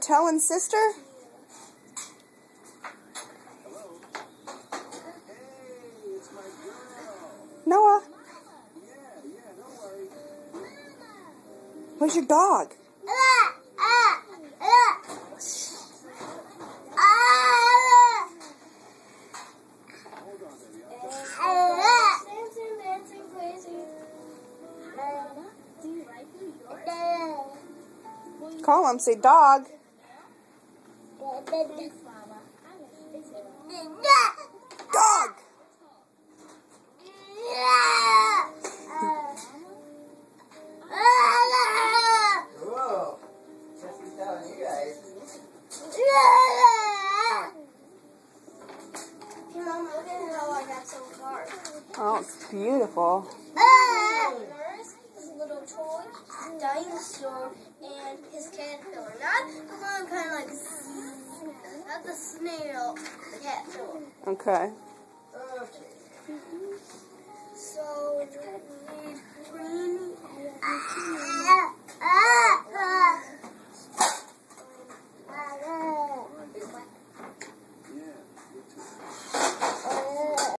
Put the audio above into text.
telling sister? Noah. Where's your dog? Call him, say dog. Dog! Whoa. Jesse's telling you guys. Mom, look at how I got so far. Oh, it's beautiful. His little toy, dinosaur, and his caterpillar. Not the one kind of like, not the snail, the caterpillar. Okay. So, we need green.